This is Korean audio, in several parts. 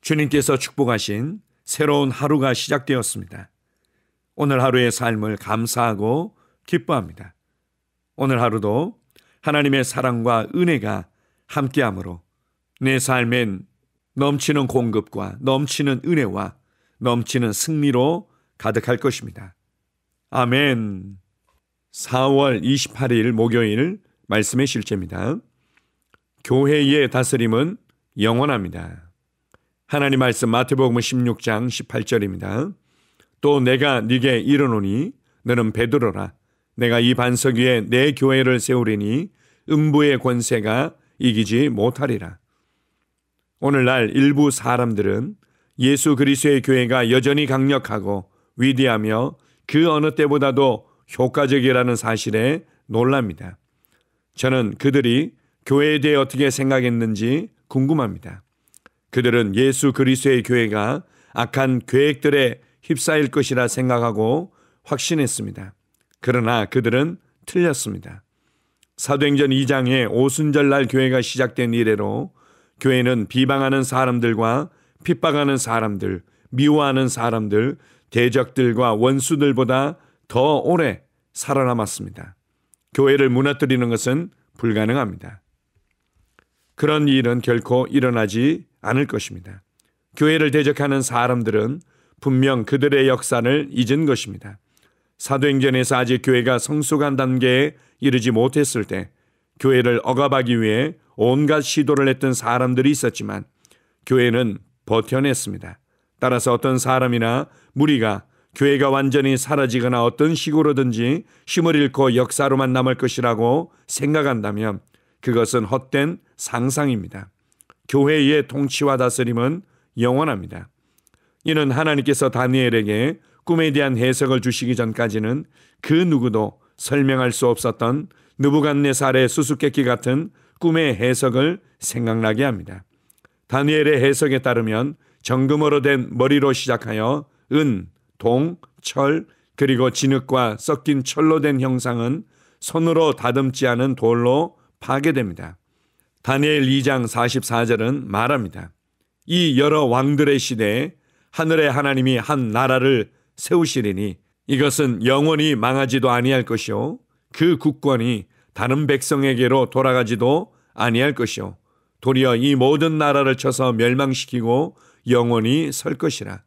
주님께서 축복하신 새로운 하루가 시작되었습니다. 오늘 하루의 삶을 감사하고 기뻐합니다. 오늘 하루도 하나님의 사랑과 은혜가 함께하므로 내 삶엔 넘치는 공급과 넘치는 은혜와 넘치는 승리로 가득할 것입니다. 아멘. 4월 28일 목요일 말씀의 실제입니다. 교회의 다스림은 영원합니다. 하나님 말씀 마태복음 16장 18절입니다. 또 내가 네게 이르노니 너는 베드로라. 내가 이 반석 위에 내 교회를 세우리니 음부의 권세가 이기지 못하리라. 오늘날 일부 사람들은 예수 그리스도의 교회가 여전히 강력하고 위대하며 그 어느 때보다도 효과적이라는 사실에 놀랍니다. 저는 그들이 교회에 대해 어떻게 생각했는지 궁금합니다. 그들은 예수 그리스도의 교회가 악한 계획들에 휩싸일 것이라 생각하고 확신했습니다. 그러나 그들은 틀렸습니다. 사도행전 2장에 오순절날 교회가 시작된 이래로 교회는 비방하는 사람들과 핍박하는 사람들, 미워하는 사람들, 대적들과 원수들보다 더 오래 살아남았습니다. 교회를 무너뜨리는 것은 불가능합니다. 그런 일은 결코 일어나지 않을 것입니다. 교회를 대적하는 사람들은 분명 그들의 역사를 잊은 것입니다. 사도행전에서 아직 교회가 성숙한 단계에 이르지 못했을 때 교회를 억압하기 위해 온갖 시도를 했던 사람들이 있었지만 교회는 버텨냈습니다. 따라서 어떤 사람이나 무리가 교회가 완전히 사라지거나 어떤 식으로든지 힘을 잃고 역사로만 남을 것이라고 생각한다면 그것은 헛된 상상입니다. 교회의 통치와 다스림은 영원합니다. 이는 하나님께서 다니엘에게 꿈에 대한 해석을 주시기 전까지는 그 누구도 설명할 수 없었던 느부갓네살의 수수께끼 같은 꿈의 해석을 생각나게 합니다. 다니엘의 해석에 따르면 정금으로 된 머리로 시작하여 은, 동, 철, 그리고 진흙과 섞인 철로 된 형상은 손으로 다듬지 않은 돌로 파괴됩니다. 다니엘 2장 44절은 말합니다. 이 여러 왕들의 시대에 하늘의 하나님이 한 나라를 세우시리니 이것은 영원히 망하지도 아니할 것이요 그 국권이 다른 백성에게로 돌아가지도 아니할 것이요 도리어 이 모든 나라를 쳐서 멸망시키고 영원히 설 것이라.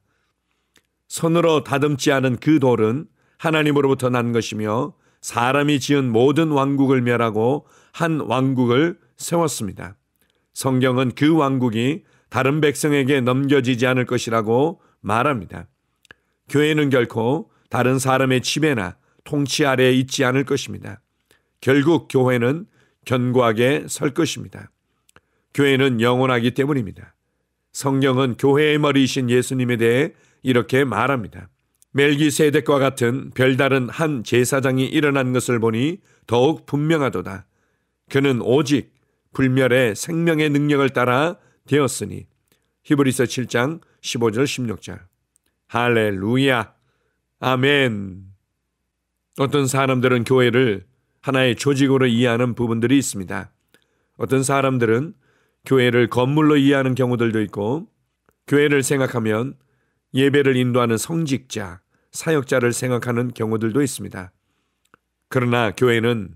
손으로 다듬지 않은 그 돌은 하나님으로부터 난 것이며 사람이 지은 모든 왕국을 멸하고 한 왕국을 세웠습니다. 성경은 그 왕국이 다른 백성에게 넘겨지지 않을 것이라고 말합니다. 교회는 결코 다른 사람의 지배나 통치 아래에 있지 않을 것입니다. 결국 교회는 견고하게 설 것입니다. 교회는 영원하기 때문입니다. 성경은 교회의 머리이신 예수님에 대해 이렇게 말합니다. 멜기세덱과 같은 별다른 한 제사장이 일어난 것을 보니 더욱 분명하도다. 그는 오직 불멸의 생명의 능력을 따라 되었으니. 히브리서 7장 15절 16절. 할렐루야. 아멘. 어떤 사람들은 교회를 하나의 조직으로 이해하는 부분들이 있습니다. 어떤 사람들은 교회를 건물로 이해하는 경우들도 있고 교회를 생각하면 예배를 인도하는 성직자, 사역자를 생각하는 경우들도 있습니다. 그러나 교회는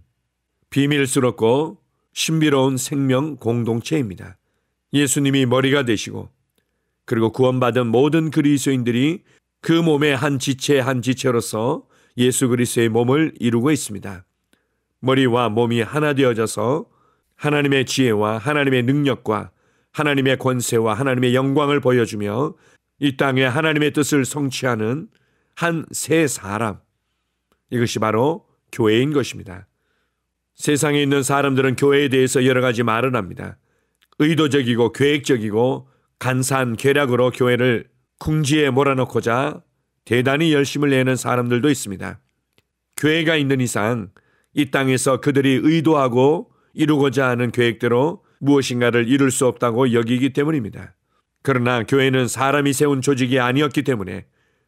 비밀스럽고 신비로운 생명 공동체입니다. 예수님이 머리가 되시고 그리고 구원받은 모든 그리스도인들이 그 몸의 한 지체 한 지체로서 예수 그리스도의 몸을 이루고 있습니다. 머리와 몸이 하나 되어져서 하나님의 지혜와 하나님의 능력과 하나님의 권세와 하나님의 영광을 보여주며 이 땅에 하나님의 뜻을 성취하는 한 세 사람, 이것이 바로 교회인 것입니다. 세상에 있는 사람들은 교회에 대해서 여러 가지 말을 합니다. 의도적이고 계획적이고 간사한 계략으로 교회를 궁지에 몰아넣고자 대단히 열심을 내는 사람들도 있습니다. 교회가 있는 이상 이 땅에서 그들이 의도하고 이루고자 하는 계획대로 무엇인가를 이룰 수 없다고 여기기 때문입니다. 그러나 교회는 사람이 세운 조직이 아니었기 때문에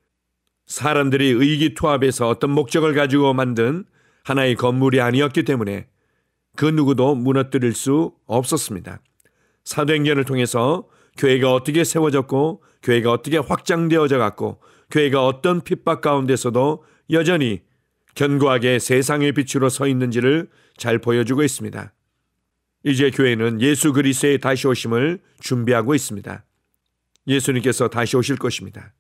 사람들이 의기투합해서 어떤 목적을 가지고 만든 하나의 건물이 아니었기 때문에 그 누구도 무너뜨릴 수 없었습니다. 사도행전을 통해서 교회가 어떻게 세워졌고 교회가 어떻게 확장되어져 갔고 교회가 어떤 핍박 가운데서도 여전히 견고하게 세상의 빛으로 서 있는지를 잘 보여주고 있습니다. 이제 교회는 예수 그리스도의 다시 오심을 준비하고 있습니다. 예수님께서 다시 오실 것입니다.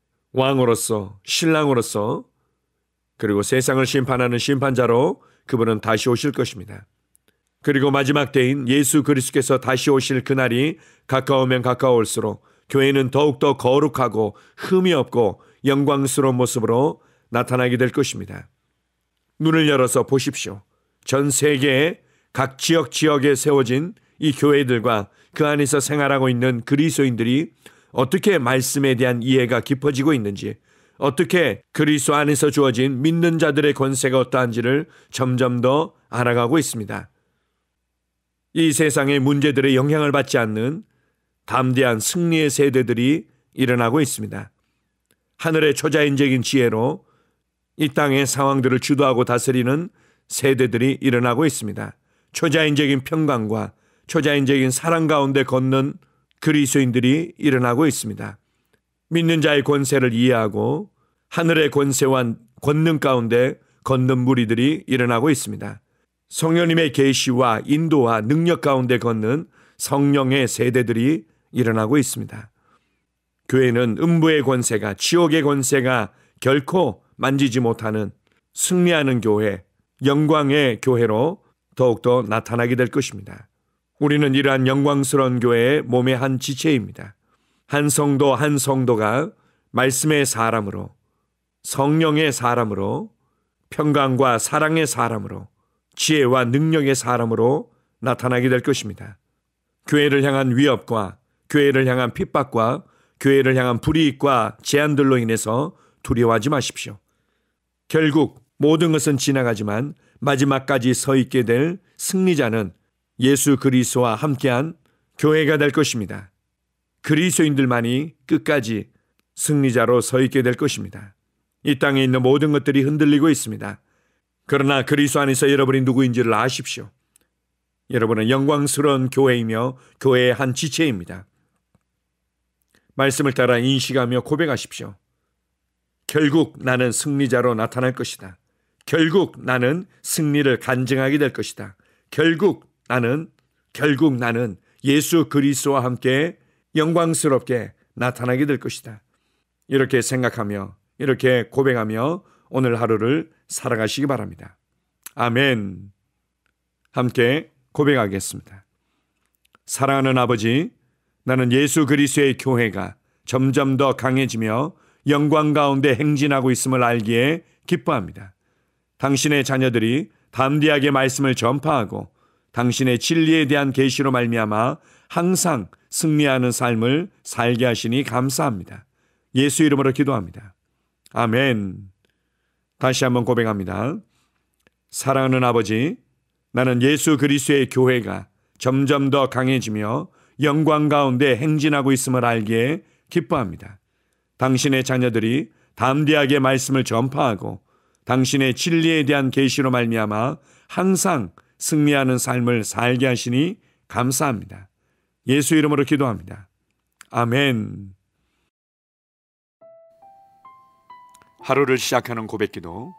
왕으로서, 신랑으로서, 그리고 세상을 심판하는 심판자로 그분은 다시 오실 것입니다. 그리고 마지막 때인 예수 그리스도께서 다시 오실 그날이 가까우면 가까울수록 교회는 더욱더 거룩하고 흠이 없고 영광스러운 모습으로 나타나게 될 것입니다. 눈을 열어서 보십시오. 전 세계의 각 지역에 세워진 이 교회들과 그 안에서 생활하고 있는 그리스도인들이 어떻게 말씀에 대한 이해가 깊어지고 있는지, 어떻게 그리스도 안에서 주어진 믿는 자들의 권세가 어떠한지를 점점 더 알아가고 있습니다. 이 세상의 문제들의 영향을 받지 않는 담대한 승리의 세대들이 일어나고 있습니다. 하늘의 초자연적인 지혜로 이 땅의 상황들을 주도하고 다스리는 세대들이 일어나고 있습니다. 초자연적인 평강과 초자연적인 사랑 가운데 걷는 그리스도인들이 일어나고 있습니다. 믿는 자의 권세를 이해하고 하늘의 권세와 권능 가운데 걷는 무리들이 일어나고 있습니다. 성령님의 계시와 인도와 능력 가운데 걷는 성령의 세대들이 일어나고 있습니다. 교회는 음부의 권세가, 지옥의 권세가 결코 만지지 못하는 승리하는 교회, 영광의 교회로 더욱더 나타나게 될 것입니다. 우리는 이러한 영광스러운 교회의 몸의 한 지체입니다. 한 성도가 말씀의 사람으로, 성령의 사람으로, 평강과 사랑의 사람으로, 지혜와 능력의 사람으로 나타나게 될 것입니다. 교회를 향한 위협과 교회를 향한 핍박과 교회를 향한 불이익과 제한들로 인해서 두려워하지 마십시오. 결국 모든 것은 지나가지만 마지막까지 서 있게 될 승리자는 예수 그리스도와 함께한 교회가 될 것입니다. 그리스도인들만이 끝까지 승리자로 서 있게 될 것입니다. 이 땅에 있는 모든 것들이 흔들리고 있습니다. 그러나 그리스도 안에서 여러분이 누구인지를 아십시오. 여러분은 영광스러운 교회이며 교회의 한 지체입니다. 말씀을 따라 인식하며 고백하십시오. 결국 나는 승리자로 나타날 것이다. 결국 나는 승리를 간증하게 될 것이다. 결국 나는 예수 그리스도와 함께 영광스럽게 나타나게 될 것이다. 이렇게 생각하며 이렇게 고백하며 오늘 하루를 살아가시기 바랍니다. 아멘. 함께 고백하겠습니다. 사랑하는 아버지, 나는 예수 그리스도의 교회가 점점 더 강해지며 영광 가운데 행진하고 있음을 알기에 기뻐합니다. 당신의 자녀들이 담대하게 말씀을 전파하고 당신의 진리에 대한 계시로 말미암아 항상 승리하는 삶을 살게 하시니 감사합니다. 예수 이름으로 기도합니다. 아멘. 다시 한번 고백합니다. 사랑하는 아버지, 나는 예수 그리스도의 교회가 점점 더 강해지며 영광 가운데 행진하고 있음을 알기에 기뻐합니다. 당신의 자녀들이 담대하게 말씀을 전파하고 당신의 진리에 대한 계시로 말미암아 항상 승리하는 삶을 살게 하시니 감사합니다. 예수 이름으로 기도합니다. 아멘. 하루를 시작하는 고백기도.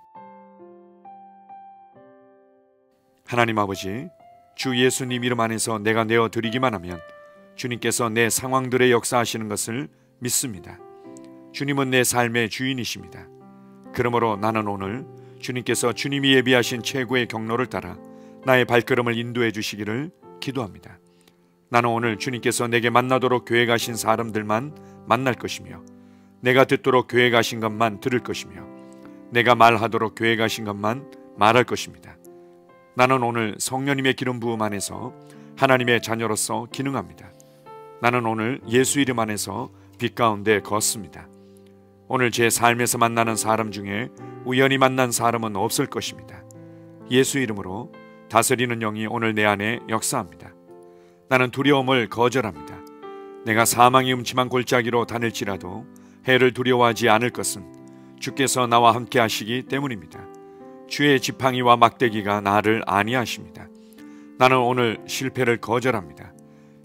하나님 아버지, 주 예수님 이름 안에서 내가 내어드리기만 하면 주님께서 내 상황들의 역사하시는 것을 믿습니다. 주님은 내 삶의 주인이십니다. 그러므로 나는 오늘 주님께서 주님이 예비하신 최고의 경로를 따라 나의 발걸음을 인도해 주시기를 기도합니다. 나는 오늘 주님께서 내게 만나도록 교회 가신 사람들만 만날 것이며 내가 듣도록 교회 가신 것만 들을 것이며 내가 말하도록 교회 가신 것만 말할 것입니다. 나는 오늘 성령님의 기름 부음 안에서 하나님의 자녀로서 기능합니다. 나는 오늘 예수 이름 안에서 빛 가운데 걷습니다. 오늘 제 삶에서 만나는 사람 중에 우연히 만난 사람은 없을 것입니다. 예수 이름으로 다스리는 영이 오늘 내 안에 역사합니다. 나는 두려움을 거절합니다. 내가 사망의 음침한 골짜기로 다닐지라도 해를 두려워하지 않을 것은 주께서 나와 함께 하시기 때문입니다. 주의 지팡이와 막대기가 나를 안위하십니다. 나는 오늘 실패를 거절합니다.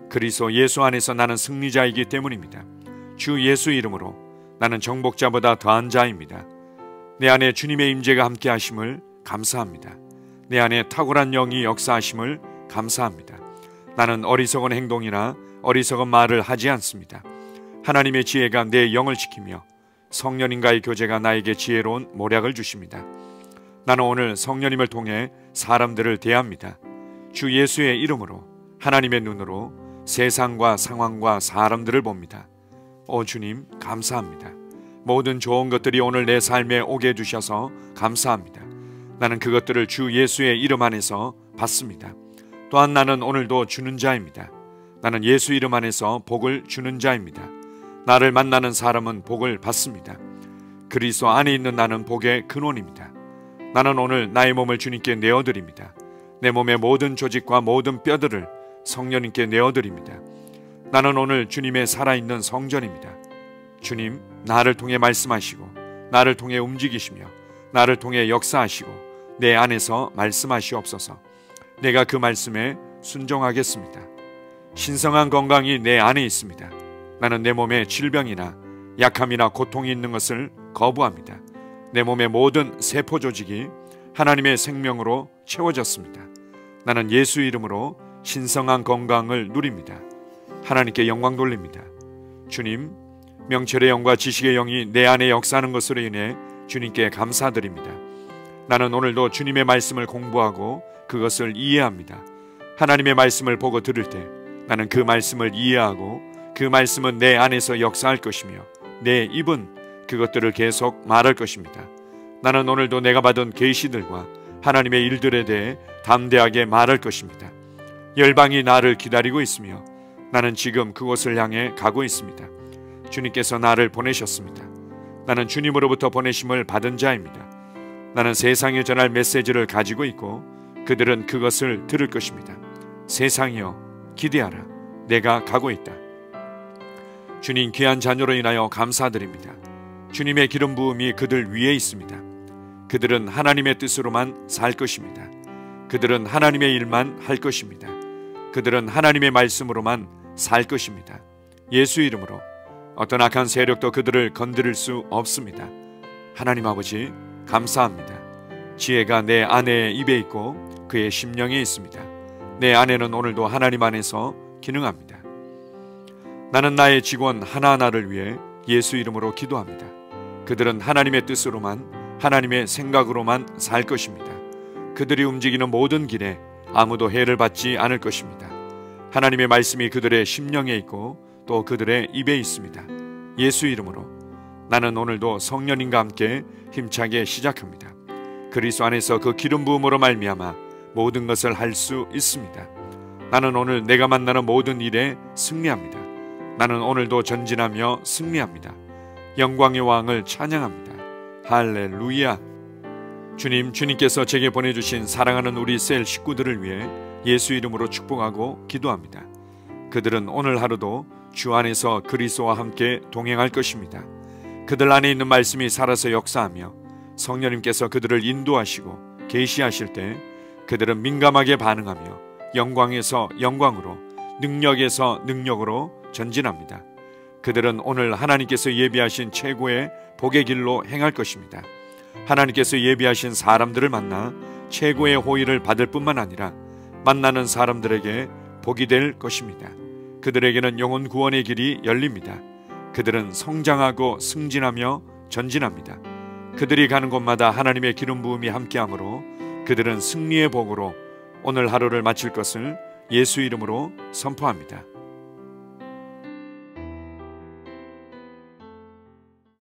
그리스도 예수 안에서 나는 승리자이기 때문입니다. 주 예수 이름으로 나는 정복자보다 더한 자입니다. 내 안에 주님의 임재가 함께 하심을 감사합니다. 내 안에 탁월한 영이 역사하심을 감사합니다. 나는 어리석은 행동이나 어리석은 말을 하지 않습니다. 하나님의 지혜가 내 영을 지키며 성령님과의 교제가 나에게 지혜로운 모략을 주십니다. 나는 오늘 성령님을 통해 사람들을 대합니다. 주 예수의 이름으로 하나님의 눈으로 세상과 상황과 사람들을 봅니다. 오 주님, 감사합니다. 모든 좋은 것들이 오늘 내 삶에 오게 해주셔서 감사합니다. 나는 그것들을 주 예수의 이름 안에서 받습니다. 또한 나는 오늘도 주는 자입니다. 나는 예수 이름 안에서 복을 주는 자입니다. 나를 만나는 사람은 복을 받습니다. 그리스도 안에 있는 나는 복의 근원입니다. 나는 오늘 나의 몸을 주님께 내어드립니다. 내 몸의 모든 조직과 모든 뼈들을 성령님께 내어드립니다. 나는 오늘 주님의 살아있는 성전입니다. 주님, 나를 통해 말씀하시고 나를 통해 움직이시며 나를 통해 역사하시고 내 안에서 말씀하시옵소서. 내가 그 말씀에 순종하겠습니다. 신성한 건강이 내 안에 있습니다. 나는 내 몸에 질병이나 약함이나 고통이 있는 것을 거부합니다. 내 몸의 모든 세포 조직이 하나님의 생명으로 채워졌습니다. 나는 예수 이름으로 신성한 건강을 누립니다. 하나님께 영광 돌립니다. 주님, 명철의 영과 지식의 영이 내 안에 역사하는 것으로 인해 주님께 감사드립니다. 나는 오늘도 주님의 말씀을 공부하고 그것을 이해합니다. 하나님의 말씀을 보고 들을 때 나는 그 말씀을 이해하고 그 말씀은 내 안에서 역사할 것이며 내 입은 그것들을 계속 말할 것입니다. 나는 오늘도 내가 받은 계시들과 하나님의 일들에 대해 담대하게 말할 것입니다. 열방이 나를 기다리고 있으며 나는 지금 그곳을 향해 가고 있습니다. 주님께서 나를 보내셨습니다. 나는 주님으로부터 보내심을 받은 자입니다. 나는 세상에 전할 메시지를 가지고 있고 그들은 그것을 들을 것입니다. 세상이여 기대하라. 내가 가고 있다. 주님 귀한 자녀로 인하여 감사드립니다. 주님의 기름 부음이 그들 위에 있습니다. 그들은 하나님의 뜻으로만 살 것입니다. 그들은 하나님의 일만 할 것입니다. 그들은 하나님의 말씀으로만 살 것입니다. 예수 이름으로 어떤 악한 세력도 그들을 건드릴 수 없습니다. 하나님 아버지 감사합니다. 지혜가 내 아내의 입에 있고 그의 심령에 있습니다. 내 아내는 오늘도 하나님 안에서 기능합니다. 나는 나의 직원 하나하나를 위해 예수 이름으로 기도합니다. 그들은 하나님의 뜻으로만 하나님의 생각으로만 살 것입니다. 그들이 움직이는 모든 길에 아무도 해를 받지 않을 것입니다. 하나님의 말씀이 그들의 심령에 있고 또 그들의 입에 있습니다. 예수 이름으로 나는 오늘도 성령님과 함께 힘차게 시작합니다. 그리스도 안에서 그 기름 부음으로 말미암아 모든 것을 할 수 있습니다. 나는 오늘 내가 만나는 모든 일에 승리합니다. 나는 오늘도 전진하며 승리합니다. 영광의 왕을 찬양합니다. 할렐루야. 주님께서 제게 보내주신 사랑하는 우리 셀 식구들을 위해 예수 이름으로 축복하고 기도합니다. 그들은 오늘 하루도 주 안에서 그리스도와 함께 동행할 것입니다. 그들 안에 있는 말씀이 살아서 역사하며 성령님께서 그들을 인도하시고 계시하실 때 그들은 민감하게 반응하며 영광에서 영광으로 능력에서 능력으로 전진합니다. 그들은 오늘 하나님께서 예비하신 최고의 복의 길로 행할 것입니다. 하나님께서 예비하신 사람들을 만나 최고의 호의를 받을 뿐만 아니라 만나는 사람들에게 복이 될 것입니다. 그들에게는 영혼 구원의 길이 열립니다. 그들은 성장하고 승진하며 전진합니다. 그들이 가는 곳마다 하나님의 기름 부음이 함께하므로 그들은 승리의 복으로 오늘 하루를 마칠 것을 예수 이름으로 선포합니다.